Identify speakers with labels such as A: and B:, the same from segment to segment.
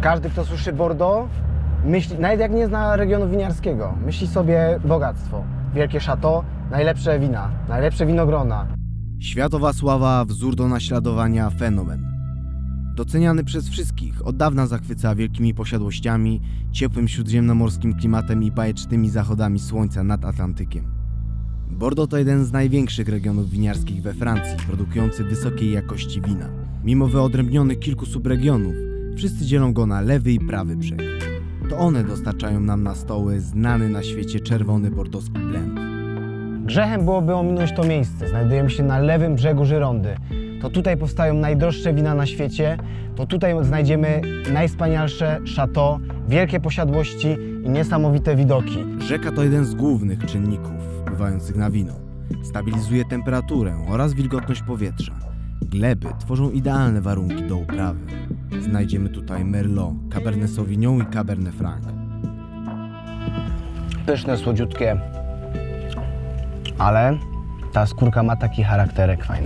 A: Każdy, kto słyszy Bordeaux, myśli, nawet jak nie zna regionu winiarskiego, myśli sobie bogactwo, wielkie chateau, najlepsze wina, najlepsze winogrona.
B: Światowa sława, wzór do naśladowania, fenomen. Doceniany przez wszystkich, od dawna zachwyca wielkimi posiadłościami, ciepłym śródziemnomorskim klimatem i bajecznymi zachodami słońca nad Atlantykiem. Bordeaux to jeden z największych regionów winiarskich we Francji, produkujący wysokiej jakości wina. Mimo wyodrębnionych kilku subregionów, wszyscy dzielą go na lewy i prawy brzeg. To one dostarczają nam na stoły znany na świecie czerwony bordowski blend.
A: Grzechem byłoby ominąć to miejsce. Znajdujemy się na lewym brzegu Girondy. To tutaj powstają najdroższe wina na świecie, to tutaj znajdziemy najwspanialsze chateau, wielkie posiadłości i niesamowite widoki.
B: Rzeka to jeden z głównych czynników wpływających na wino. Stabilizuje temperaturę oraz wilgotność powietrza. Gleby tworzą idealne warunki do uprawy. Znajdziemy tutaj Merlot, Cabernet Sauvignon i Cabernet Franc.
A: Pyszne, słodziutkie, ale ta skórka ma taki charakterek fajny.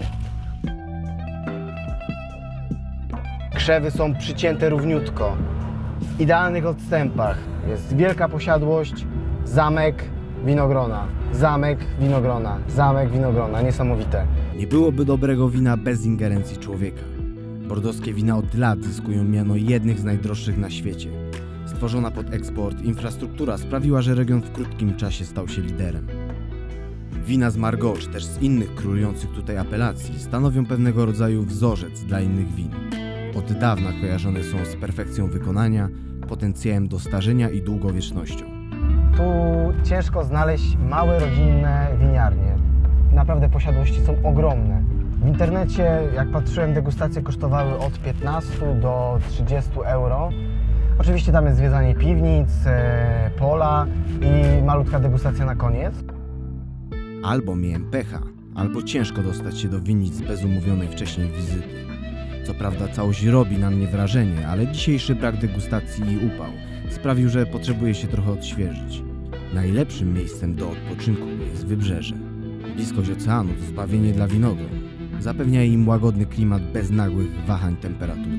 A: Krzewy są przycięte równiutko, w idealnych odstępach. Jest wielka posiadłość, zamek, winogrona, zamek, winogrona, zamek, winogrona. Niesamowite.
B: Nie byłoby dobrego wina bez ingerencji człowieka. Bordowskie wina od lat zyskują miano jednych z najdroższych na świecie. Stworzona pod eksport infrastruktura sprawiła, że region w krótkim czasie stał się liderem. Wina z Margaux, czy też z innych królujących tutaj apelacji, stanowią pewnego rodzaju wzorzec dla innych win. Od dawna kojarzone są z perfekcją wykonania, potencjałem do starzenia i długowiecznością.
A: Tu ciężko znaleźć małe, rodzinne winiarnie. Naprawdę posiadłości są ogromne. W internecie, jak patrzyłem, degustacje kosztowały od 15 do 30 euro. Oczywiście tam jest zwiedzanie piwnic, pola i malutka degustacja na koniec.
B: Albo miałem pecha, albo ciężko dostać się do winnic bez umówionej wcześniej wizyty. Co prawda całość robi na mnie wrażenie, ale dzisiejszy brak degustacji i upał sprawił, że potrzebuję się trochę odświeżyć. Najlepszym miejscem do odpoczynku jest wybrzeże. Bliskość oceanu to zbawienie dla winogron. Zapewnia im łagodny klimat bez nagłych wahań temperatury.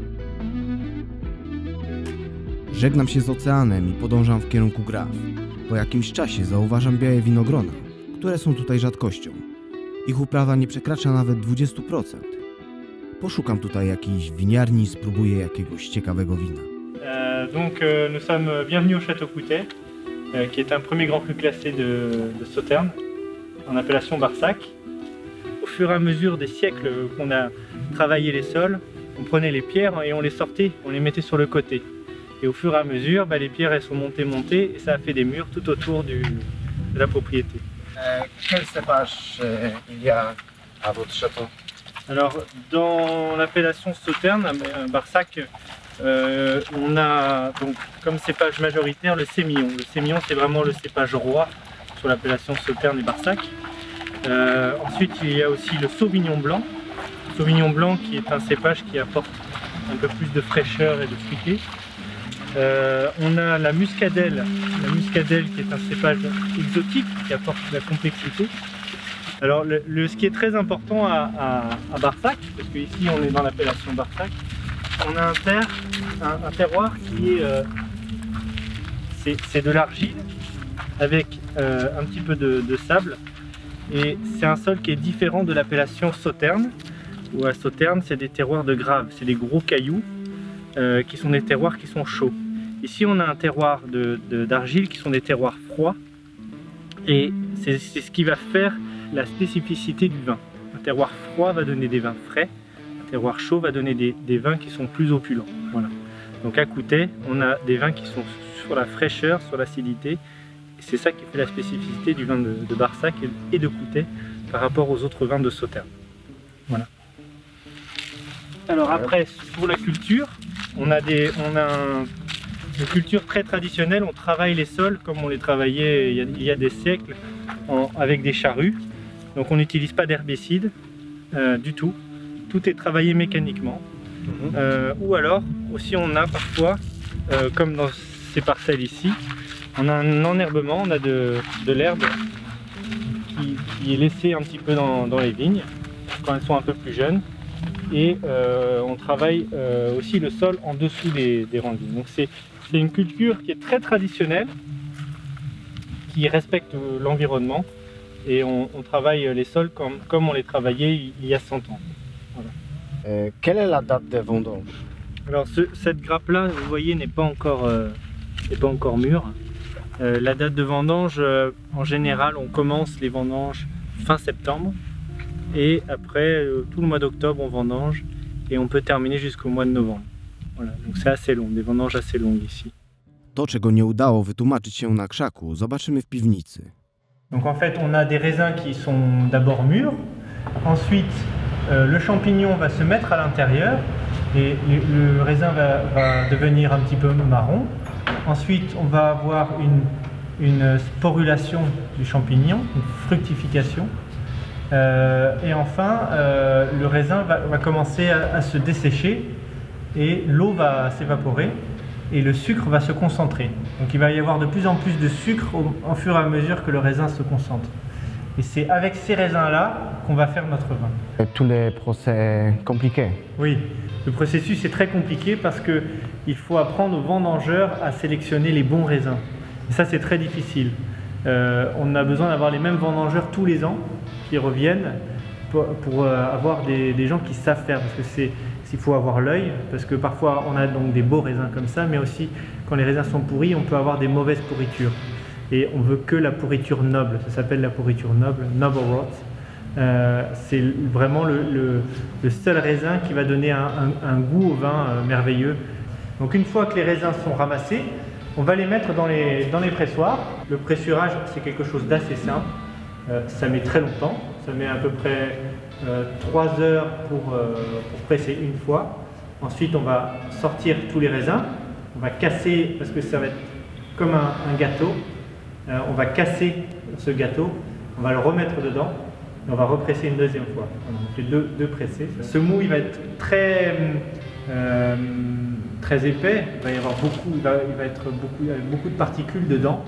B: Żegnam się z oceanem i podążam w kierunku Graves. Po jakimś czasie zauważam białe winogrona, które są tutaj rzadkością. Ich uprawa nie przekracza nawet 20%. Poszukam tutaj jakiejś winiarni i spróbuję jakiegoś ciekawego wina.
C: Nous sommes bienvenus au Château Coutet, qui est un premier grand cru classé de Sauternes, en appellation Barsac. Au fur et à mesure des siècles qu'on a travaillé les sols, on prenait les pierres et on les sortait, on les mettait sur le côté. Et au fur et à mesure, les pierres elles sont montées et ça a fait des murs tout autour de la propriété.
A: Quel cépage il y a à votre château?
C: Alors, dans l'appellation Sauternes, Barsac, on a donc comme cépage majoritaire le sémillon. Le sémillon, c'est vraiment le cépage roi sur l'appellation Sauternes et Barsac. Ensuite, il y a aussi le Sauvignon blanc. Sauvignon blanc qui est un cépage qui apporte un peu plus de fraîcheur et de fruité. On a la muscadelle qui est un cépage exotique qui apporte de la complexité. Alors ce qui est très important à Barsac, parce qu'ici on est dans l'appellation Barsac, on a un terroir qui est c'est de l'argile avec un petit peu de sable, et c'est un sol qui est différent de l'appellation Sauternes, où à Sauternes c'est des terroirs de graves, c'est des gros cailloux qui sont des terroirs qui sont chauds. Ici on a un terroir d'argile qui sont des terroirs froids, et c'est ce qui va faire la spécificité du vin. Un terroir froid va donner des vins frais, un terroir chaud va donner des vins qui sont plus opulents. Voilà. Donc à Coutet, on a des vins qui sont sur la fraîcheur, sur l'acidité, et c'est ça qui fait la spécificité du vin de Barsac et de Coutet par rapport aux autres vins de Sauternes. Voilà. Alors après, pour la culture, on a une culture très traditionnelle, on travaille les sols comme on les travaillait il y a des siècles avec des charrues. Donc on n'utilise pas d'herbicides du tout, tout est travaillé mécaniquement. Ou alors aussi on a parfois, comme dans ces parcelles ici, on a un enherbement, on a de l'herbe qui est laissée un petit peu dans les vignes quand elles sont un peu plus jeunes. et on travaille aussi le sol en dessous des rangs de vignes. Donc c'est une culture qui est très traditionnelle, qui respecte l'environnement, et on travaille les sols comme on les travaillait il y a 100 ans. Voilà.
A: Quelle est la date de vendange?
C: Alors cette grappe-là, vous voyez, n'est pas encore mûre. La date de vendange, en général, on commence les vendanges fin septembre, et après tout le mois d'octobre on vendange, et on peut terminer jusqu'au mois de novembre. Voilà, donc c'est assez long, des vendanges assez longues ici.
B: To, czego nie udało wytłumaczyć się na krzaku, zobaczymy w piwnicy.
C: Donc en fait on a des raisins qui sont d'abord mûrs, ensuite le champignon va se mettre à l'intérieur et le raisin va devenir un petit peu marron. Ensuite on va avoir une sporulation du champignon, une fructification. Et enfin le raisin va commencer à se dessécher et l'eau va s'évaporer et le sucre va se concentrer. Donc il va y avoir de plus en plus de sucre au fur et à mesure que le raisin se concentre. Et c'est avec ces raisins-là qu'on va faire notre vin.
A: Tous les procès compliqués.
C: Oui, le processus est très compliqué parce qu'il faut apprendre aux vendangeurs à sélectionner les bons raisins. Et ça c'est très difficile. On a besoin d'avoir les mêmes vendangeurs tous les ans qui reviennent pour avoir des gens qui savent faire, parce que il faut avoir l'œil, parce que parfois on a donc des beaux raisins comme ça, mais aussi quand les raisins sont pourris, on peut avoir des mauvaises pourritures. Et on veut que la pourriture noble, ça s'appelle la pourriture noble, noble rot. C'est vraiment le seul raisin qui va donner un goût au vin merveilleux. Donc une fois que les raisins sont ramassés, on va les mettre dans les pressoirs. Le pressurage, c'est quelque chose d'assez simple. Ça met très longtemps, ça met à peu près 3 heures pour presser une fois. Ensuite on va sortir tous les raisins, on va casser, parce que ça va être comme un gâteau, on va casser ce gâteau, on va le remettre dedans et on va represser une deuxième fois. On fait deux pressés. Ce mou il va être très épais, il va y avoir beaucoup de particules dedans.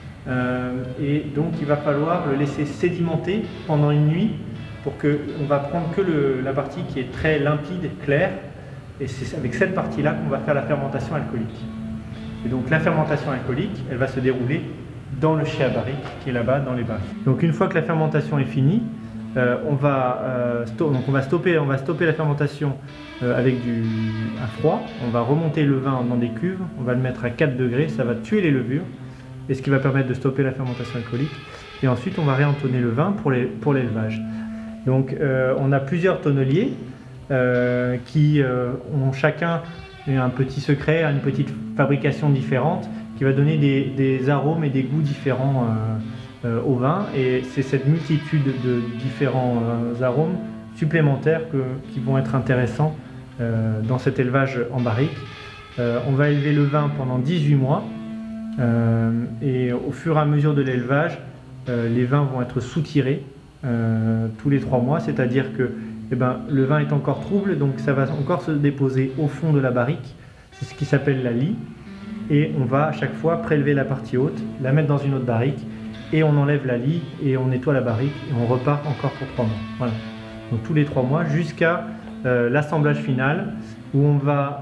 C: Et donc il va falloir le laisser sédimenter pendant une nuit pour qu'on va prendre que la partie qui est très limpide, claire, et c'est avec cette partie-là qu'on va faire la fermentation alcoolique. Et donc la fermentation alcoolique, elle va se dérouler dans le chai à barrique qui est là-bas dans les barriques. Donc une fois que la fermentation est finie, on va stopper la fermentation avec à froid, on va remonter le vin dans des cuves, on va le mettre à 4 degrés, ça va tuer les levures, et ce qui va permettre de stopper la fermentation alcoolique. Et ensuite, on va réentonner le vin pour l'élevage. Donc, on a plusieurs tonneliers qui ont chacun un petit secret, une petite fabrication différente qui va donner des arômes et des goûts différents au vin. Et c'est cette multitude de différents arômes supplémentaires qui vont être intéressants dans cet élevage en barrique. On va élever le vin pendant 18 mois. Et au fur et à mesure de l'élevage, les vins vont être soutirés tous les 3 mois, c'est-à-dire que le vin est encore trouble, donc ça va encore se déposer au fond de la barrique, c'est ce qui s'appelle la lie, et on va à chaque fois prélever la partie haute, la mettre dans une autre barrique, et on enlève la lie, et on nettoie la barrique, et on repart encore pour 3 mois. Voilà. Donc tous les 3 mois, jusqu'à l'assemblage final, où on va...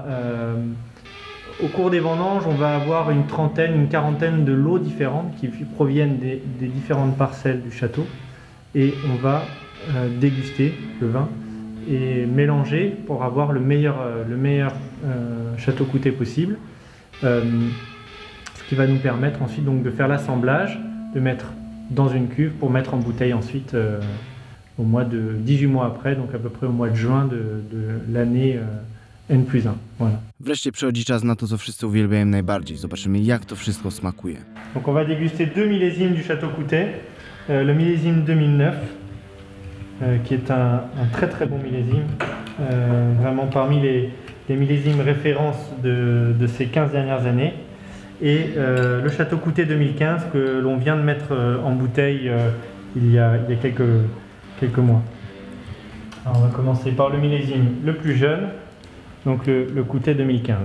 C: au cours des vendanges, on va avoir une quarantaine de lots différentes qui proviennent des différentes parcelles du château, et on va déguster le vin et mélanger pour avoir le meilleur château couté possible, ce qui va nous permettre ensuite donc de faire l'assemblage, de mettre dans une cuve pour mettre en bouteille ensuite au mois de 18 mois après, donc à peu près au mois de juin de l'année N+1. Voilà.
B: Wreszcie przychodzi czas na to, co wszyscy uwielbiają najbardziej. Zobaczymy, jak to wszystko smakuje.
C: Donc on va déguster 2 millésimes du Château Coutet. Le millésime 2009, qui est un très très bon millésime, vraiment parmi les millésimes références de ces 15 dernières années. Et le Château Coutet 2015 que l'on vient de mettre en bouteille il y a quelques mois. Alors on va commencer par le millésime le plus jeune, donc le Coutet 2015.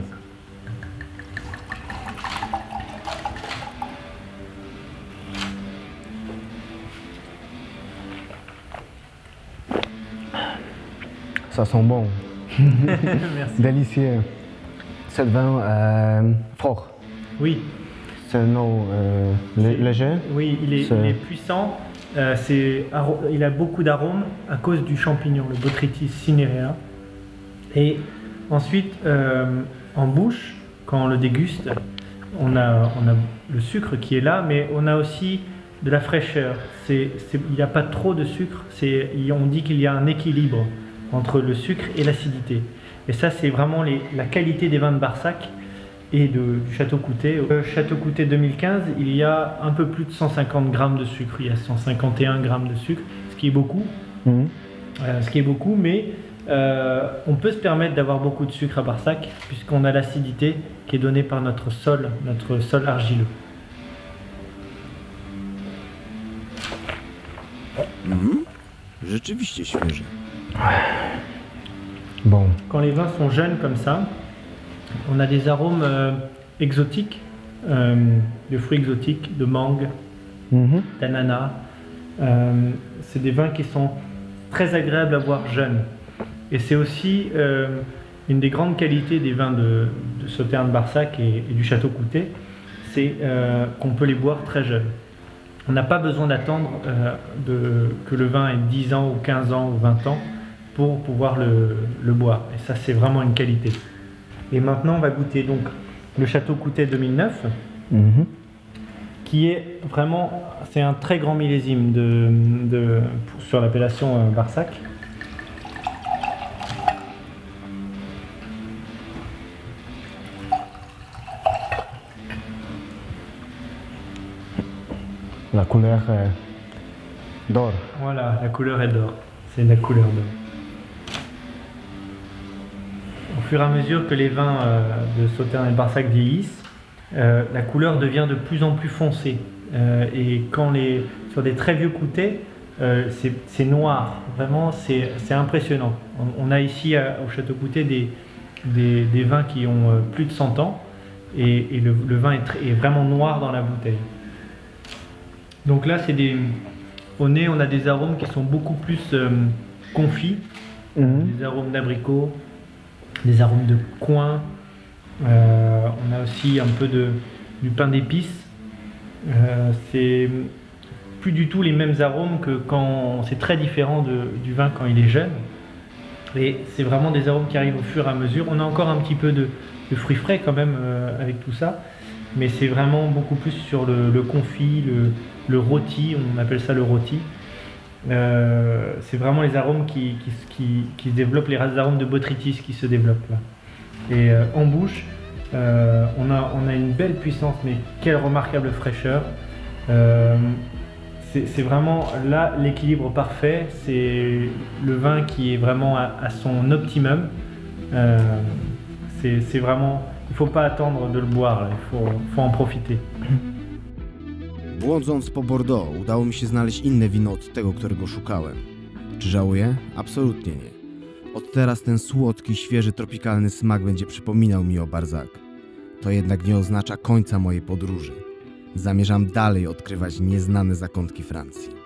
A: Ça sent bon.
C: Merci.
A: Délicieux. C'est le vin fort.
C: Oui,
A: C'est non léger.
C: oui, il est puissant. Il a beaucoup d'arômes à cause du champignon, le Botrytis cinerea. Et ensuite, en bouche, quand on le déguste, on a le sucre qui est là, mais on a aussi de la fraîcheur. Il n'y a pas trop de sucre. On dit qu'il y a un équilibre entre le sucre et l'acidité. Et ça, c'est vraiment la qualité des vins de Barsac et du Château Coutet. Au Château Coutet 2015, il y a un peu plus de 150 grammes de sucre. Il y a 151 grammes de sucre, ce qui est beaucoup. Mais on peut se permettre d'avoir beaucoup de sucre à Barsac puisqu'on a l'acidité qui est donnée par notre sol argileux.
B: Rzeczywiście świeże.
A: Bon.
C: Quand les vins sont jeunes comme ça, on a des arômes exotiques, de fruits exotiques, de mangue, d'ananas. C'est des vins qui sont très agréables à boire jeunes. Et c'est aussi une des grandes qualités des vins de Sauternes-Barsac et du Château Coutet, c'est qu'on peut les boire très jeunes. On n'a pas besoin d'attendre que le vin ait 10 ans ou 15 ans ou 20 ans pour pouvoir le boire. Et ça, c'est vraiment une qualité. Et maintenant, on va goûter donc le Château Coutet 2009, qui est vraiment, c'est un très grand millésime sur l'appellation Barsac.
A: La couleur d'or.
C: Voilà, la couleur est d'or. C'est la couleur d'or. Au fur et à mesure que les vins de Sauternes et Barsac vieillissent, la couleur devient de plus en plus foncée. Et sur des très vieux Coutets, c'est noir. Vraiment, c'est impressionnant. On a ici au Château Coutet des vins qui ont plus de 100 ans et le vin est vraiment noir dans la bouteille. Donc là, au nez, on a des arômes qui sont beaucoup plus confits, des arômes d'abricot, des arômes de coing. On a aussi un peu du pain d'épices. C'est plus du tout les mêmes arômes que quand c'est très différent du vin quand il est jeune. Et c'est vraiment des arômes qui arrivent au fur et à mesure. On a encore un petit peu de fruits frais quand même avec tout ça. Mais c'est vraiment beaucoup plus sur le confit, le rôti, on appelle ça le rôti. C'est vraiment les arômes qui se développent, les arômes de botrytis qui se développent là. Et en bouche, on a une belle puissance, mais quelle remarquable fraîcheur. C'est vraiment là l'équilibre parfait, c'est le vin qui est vraiment à son optimum. C'est vraiment... Il ne faut pas attendre de le boire, il faut en profiter.
B: Błądząc po Bordeaux, udało mi się znaleźć inne wino od tego, którego szukałem. Czy żałuję? Absolutnie nie. Od teraz ten słodki, świeży, tropikalny smak będzie przypominał mi o Barsac. To jednak nie oznacza końca mojej podróży. Zamierzam dalej odkrywać nieznane zakątki Francji.